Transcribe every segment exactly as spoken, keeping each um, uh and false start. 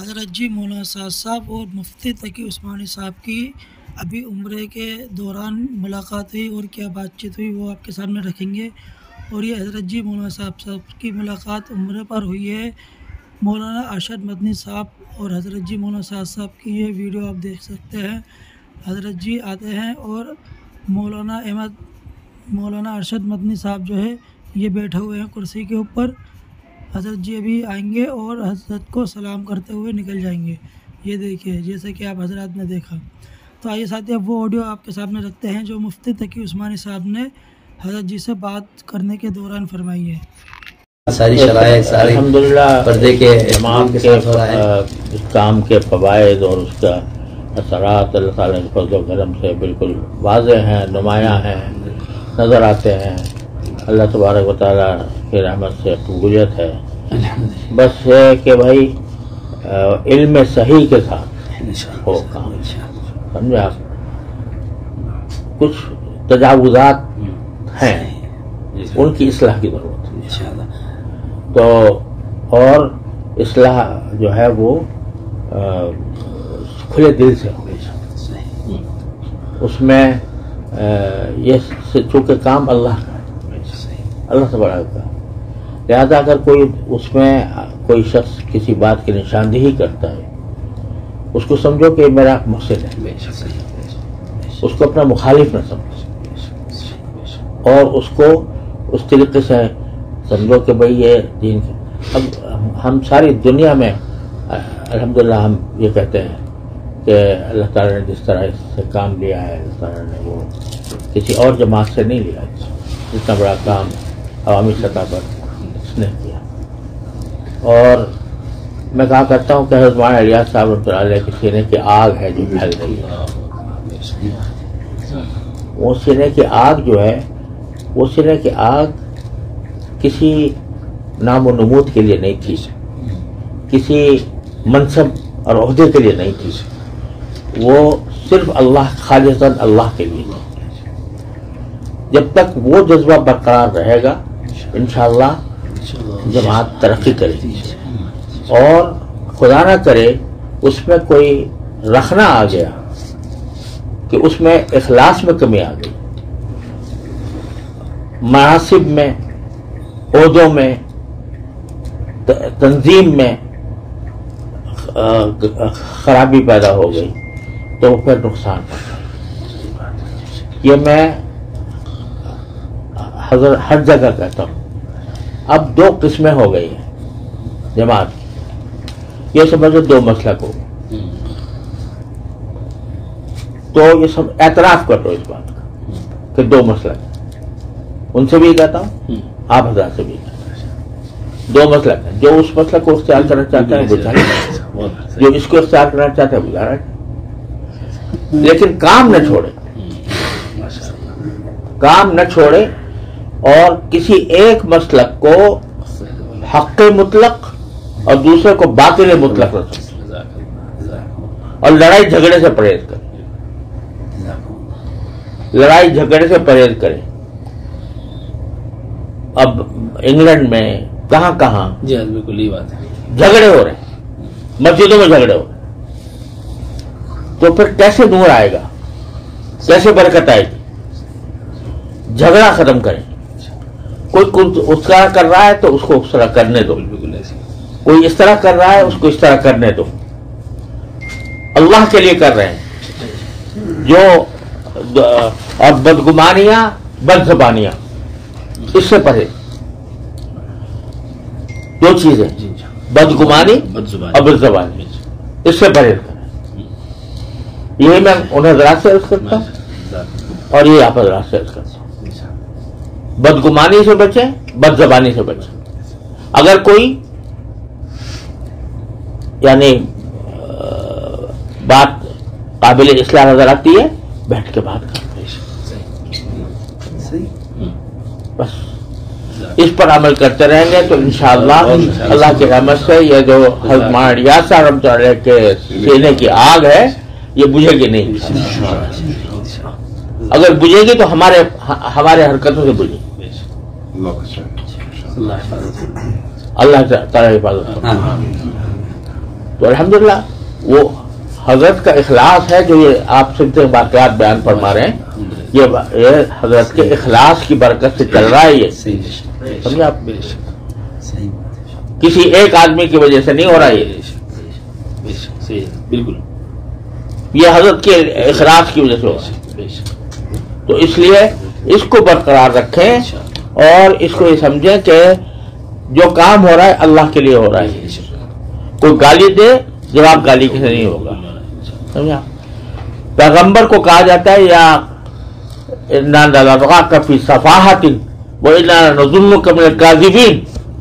حضرت جی مولانا سعد صاحب اور مفتی تقی عثمانی صاحب کی ابھی عمرے کے دوران ملاقات ہوئی اور کیا بات چیت ہوئی وہ آپ کے سامنے رکھیں گے۔ اور یہ حضرت جی مولانا صاحب صاحب کی ملاقات عمرے پر ہوئی ہے۔ مولانا ارشد مدنی صاحب اور حضرت جی مولانا سعد صاحب کی یہ ویڈیو آپ دیکھ سکتے ہیں۔ حضرت جی آتے ہیں اور مولانا احمد مولانا ارشد مدنی صاحب جو ہے یہ بیٹھے ہوئے ہیں کرسی کے اوپر۔ حضرت جی ابھی آئیں گے اور حضرت کو سلام کرتے ہوئے نکل جائیں گے۔ یہ دیکھیے جیسے کہ آپ حضرات نے دیکھا۔ تو آئیے ساتھی اب وہ آڈیو آپ کے سامنے رکھتے ہیں جو مفتی تقی عثمانی صاحب نے حضرت جی سے بات کرنے کے دوران فرمائی ہے۔ ساری شرائط ساری الحمدللہ پردے کے امام کے اس کام کے فوائد اور اس کا اثرات اللہ تعالیٰ کے فضل و کرم سے بالکل واضح ہیں، نمایاں ہیں، نظر آتے ہیں۔ اللہ تبارک و تعالیٰ کی رحمت سے قبولیت ہے۔ بس ہے کہ بھائی علم صحیح کے ساتھ ہو کام، سمجھے آپ؟ کچھ تجاوزات ہیں ان کی اصلاح کی ضرورت ہے، تو اور اصلاح جو ہے وہ کھلے دل سے ہو، اس میں یہ چونکہ کام اللہ کا ہے، اللہ تبارک کا، لہذا اگر کوئی اس میں کوئی شخص کسی بات کی نشاندہی کرتا ہے اس کو سمجھو کہ میرا مقصد ہے، اس کو اپنا مخالف نہ سمجھو اور اس کو اس طریقے سے سمجھو کہ بھئی یہ دین کا۔ اب ہم ساری دنیا میں الحمدللہ ہم یہ کہتے ہیں کہ اللہ تعالیٰ نے جس طرح اس سے کام لیا ہے، اللہ تعالیٰ نے وہ کسی اور جماعت سے نہیں لیا، اتنا بڑا کام عوامی سطح پر اس نے کیا۔ اور میں کہا کرتا ہوں کہ حضرت مولانا الیاس صاحب رحمۃ اللہ علیہ کے سینے کی آگ ہے جو پھیل رہی ہے، وہ سینے کی آگ جو ہے وہ سینے کی آگ کسی نام و نمود کے لیے نہیں تھی، کسی منصب اور عہدے کے لیے نہیں تھی، وہ صرف اللہ خالصاً اللہ کے لیے تھی۔ جب تک وہ جذبہ برقرار رہے گا انشاءاللہ جماعت ترقی کرے گی، اور خدا نہ کرے اس میں کوئی رکھنا آ گیا کہ اس میں اخلاص میں کمی آ گئی، مناصب میں، عہدوں میں، تنظیم میں خرابی پیدا ہو گئی تو پھر نقصان پڑتا۔ یہ میں حضرت ہر جگہ کہتا ہوں۔ اب دو قسمیں ہو گئی ہیں جماعت، یہ سمجھو دو مسلک ہو، تو یہ سب اعتراف کر لو اس بات کا کہ دو مسلک، ان سے بھی کہتا ہوں آپ حضرات سے بھی کہتا ہوں، دو مسلک ہیں۔ جو اس مسلک کو اختیار کرنا چاہتا ہے وہ چاہیے، جو اس کو اختیار کرنا چاہتا ہے وہ جا رہا ہے، لیکن کام نہ چھوڑے، کام نہ چھوڑے اور کسی ایک مسلک کو حق مطلق اور دوسرے کو باطل مطلق نہ سمجھے، اور لڑائی جھگڑے سے پرہیز کرے، لڑائی جھگڑے سے پرہیز کرے۔ اب انگلینڈ میں کہاں کہاں جی بالکل یہ بات ہے، جھگڑے ہو رہے ہیں، مسجدوں میں جھگڑے ہو رہے ہیں، تو پھر کیسے نور آئے گا، کیسے برکت آئے گی؟ جھگڑا ختم کریں۔ کوئی اس طرح کر رہا ہے تو اس کو اس طرح کرنے دو، کوئی اس طرح کر رہا ہے اس کو اس طرح کرنے دو، اللہ کے لیے کر رہے ہیں۔ جو اور بدگمانیاں، بد زبانیاں، اس سے پرہیز، دو چیزیں، بدگمانی اور بد زبانی، اس سے پرہیز کریں۔ یہی میں ان حضرات سے عرض کرتا ہوں اور یہ آپ حضرات سے عرض کرتا ہوں، بدگمانی سے بچیں، بد زبانی سے بچیں۔ اگر کوئی یعنی بات قابل اصلاح نظر آتی ہے بیٹھ کے بات کرتے، بس اس پر عمل کرتے رہیں گے تو انشاءاللہ اللہ کی رحمت سے یہ جو حضرت مولانا الیاس صاحب رحمۃ اللہ علیہ کے سینے کی آگ ہے یہ بجھے گی نہیں۔ اگر بجھے گی تو ہمارے ہمارے حرکتوں سے بجھے گی۔ اللہ تعالیٰ حفاظت۔ تو الحمدللہ وہ حضرت کا اخلاص ہے جو یہ آپ سنتے واقعات بیان فرما رہے ہیں، یہ یہ حضرت کے اخلاص کی برکت سے چل رہا ہے، یہ سمجھے آپ، کسی ایک آدمی کی وجہ سے نہیں ہو رہا یہ، بالکل یہ حضرت کے اخلاص کی وجہ سے ہو رہا ہے۔ تو اس لیے اس کو برقرار رکھیں اور اس کو یہ سمجھیں کہ جو کام ہو رہا ہے اللہ کے لیے ہو رہا ہے، کوئی گالی دے جواب گالی کے سے نہیں ہوگا، سمجھا؟ پیغمبر کو کہا جاتا ہے یا اِنَّا لَنَرَاكَ فِي صَفَاحَةٍ وَإِنَّا نَظُنُّكَ مِنَ الْكَاذِبِينَ۔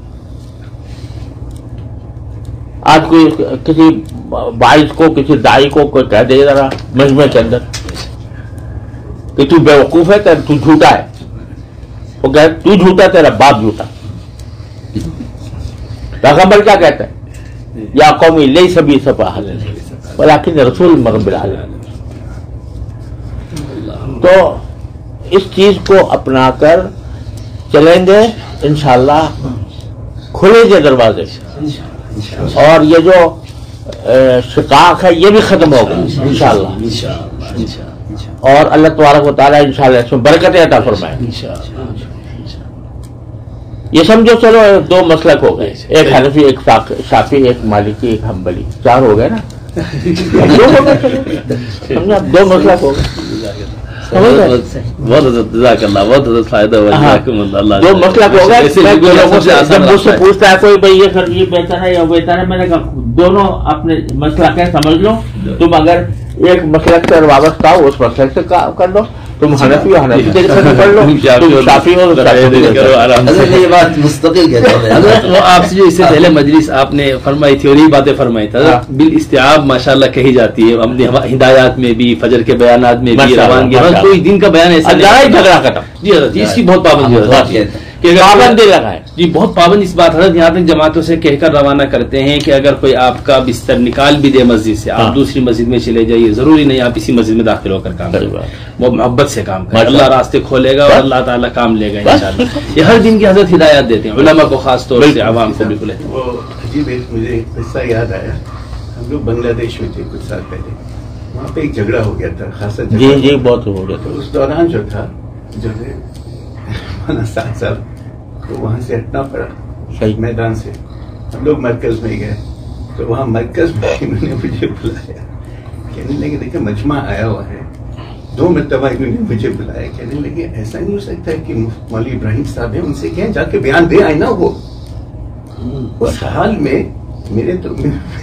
آج کوئی کسی باعث کو، کسی دائی کو کوئی کہہ دے ذرا مجمع کے اندر کہ تو بیوقوف ہے، تو جھوٹا ہے، وہ کہے تو جھوٹا، تیرا باپ جھوٹا۔ پیغمبر کیا کہتا ہے؟ یا قومی لیس بی سفاہۃ ولکن رسول من رب العالمین۔ تو اس چیز کو اپنا کر چلیں گے انشاءاللہ، کھلیں گے دروازے، اور یہ جو شقاق ہے یہ بھی ختم ہوگا انشاءاللہ، اور اللہ تبارک و تعالیٰ انشاءاللہ اس میں برکتیں عطا فرمائے۔ یہ سمجھو چلو دو مسلک ہو گئے، ایک حنفی، ایک شافعی، ایک مالکی، ایک حنبلی، چار ہو گئے نا، دو ہو گئے، سمجھا، دو مسلک ہو گئے، بہت حضرت جزاک اللہ، بہت حضرت فائدہ ہوا، دو مسلک ہو گئے۔ جب مجھ سے پوچھتا ہے کوئی بھائی یہ سر یہ بہتر ہے یا بہتر ہے، میں نے کہا دونوں اپنے مسلک ہے، سمجھ لو، تم اگر ایک مسلک سے وابستہ ہو اس مسلک سے کر لو، تم حنفی ہو حنفی طریقے سے کر لو، تم شافعی ہو حضرت یہ بات مستقل کہتا ہے حضرت، وہ آپ سے جو اس سے پہلے مجلس آپ نے فرمائی تھی اور یہی باتیں فرمائی تھی حضرت، بالاستیعاب ماشاءاللہ کہی جاتی ہے اپنی ہدایات میں بھی، فجر کے بیانات میں بھی، روانگی میں کوئی دن کا بیان ایسا نہیں، جھگڑا ختم۔ جی حضرت، اس کی بہت پابندی ہے، پابندی لگائیں جی، بہت پابند اس بات حضرت، یہاں تک جماعتوں سے کہہ کر روانہ کرتے ہیں کہ اگر کوئی آپ کا بستر نکال بھی دے مسجد سے، آپ دوسری مسجد میں چلے جائیے، ضروری نہیں آپ اسی مسجد میں داخل ہو کر کام کریں، وہ محبت سے کام کریں، اللہ راستے کھولے گا اور اللہ تعالیٰ کام لے گا انشاءاللہ۔ یہ ہر دن کی حضرت ہدایات دیتے ہیں علماء کو خاص طور سے، عوام کو بالکل۔ وہ عجیب ایک مجھے ایک قصہ یاد آیا، ہم لوگ بنگلہ دیش میں تھے کچھ سال پہلے، وہاں پہ ایک جھگڑا ہو گیا تھا خاصا، جی جی بہت ہو گیا تھا۔ اس دوران جو تھا جو ہے سات سال تو وہاں سے ہٹنا پڑا میدان سے، ہم لوگ مرکز میں گئے، تو وہاں مرکز میں انہوں نے مجھے بلایا، کہنے لگے دیکھیں مجمع آیا ہوا ہے، دو مرتبہ انہوں نے مجھے بلایا، کہنے لگے ایسا نہیں ہو سکتا ہے کہ مولوی ابراہیم صاحب ہیں، ان سے کہیں جا کے بیان دے آئے نا، وہ اس حال میں میرے تو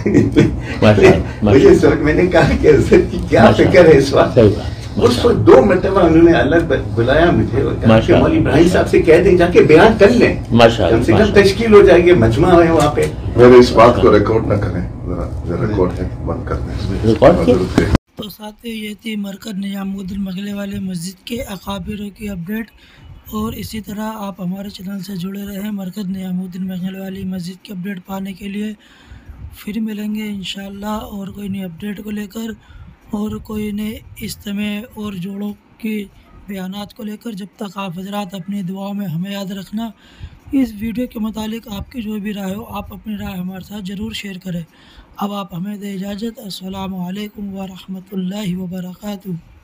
مجھے سوچ، میں نے کہا کہ حضرت کی کیا فکر ہے اس وقت، اس وقت دو مرتبہ انہوں نے الگ بلایا مجھے اور کہا کہ مولوی ابراہیم صاحب سے کہہ دیں جا کے بیان کر لیں، کم سے کم تشکیل ہو جائے گی، مجمع ہے وہاں پہ۔ اس بات کو ریکارڈ نہ کریں، ریکارڈ ہے بند کر دیں۔ تو ساتھ یہ تھی مرکز نظام الدین مغلے والے مسجد کے اکابروں کی اپڈیٹ، اور اسی طرح آپ ہمارے چینل سے جڑے رہیں مرکز نظام الدین مغلے والی مسجد کی اپڈیٹ پانے کے لیے۔ پھر ملیں گے انشاءاللہ اور کوئی نئی اپڈیٹ کو لے کر، اور کوئی نئے اجتماع اور جوڑوں کی بیانات کو لے کر۔ جب تک آپ حضرات اپنی دعاؤں میں ہمیں یاد رکھنا، اس ویڈیو کے متعلق آپ کی جو بھی رائے ہو آپ اپنی رائے ہمارے ساتھ ضرور شیئر کریں۔ اب آپ ہمیں دیں اجازت، السلام علیکم ورحمۃ اللہ وبرکاتہ۔